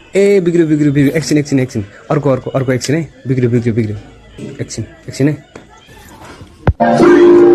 ए बिग्रियो बिग्रियो बिग्रियो एकछिन एकछिन एकछिन अर्को अर्को अर्को एकछिन है बिग्रियो बिग्रियो बिग्रियो एकछिन एकछिन है